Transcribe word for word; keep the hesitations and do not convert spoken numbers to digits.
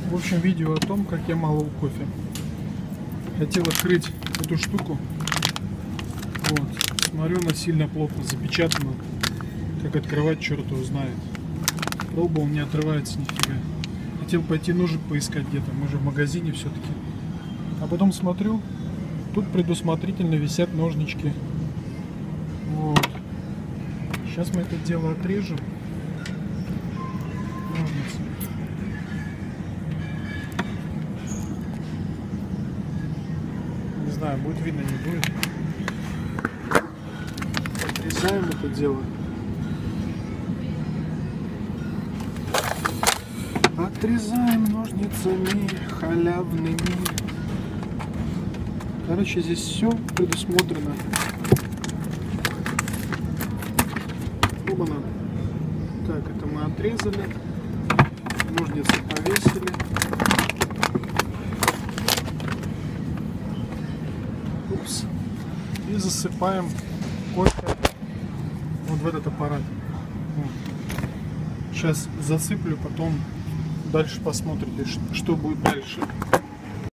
В общем, видео о том, как я молол кофе. Хотел открыть эту штуку. Вот. Смотрю, она сильно плотно запечатана. Как открывать, черт его знает. Пробовал, не отрывается нифига. Хотел пойти ножик поискать где-то. Мы же в магазине все-таки. А потом смотрю, тут предусмотрительно висят ножнички. Вот. Сейчас мы это дело отрежем. Ножницы. Не знаю, будет видно, не будет. Отрезаем это дело. Отрезаем ножницами халявными. Короче, здесь все предусмотрено. Оба-на. Так, это мы отрезали. Ножницы повесили. Упс. И засыпаем кофе вот в этот аппарат. Сейчас засыплю, потом дальше посмотрите, что будет дальше.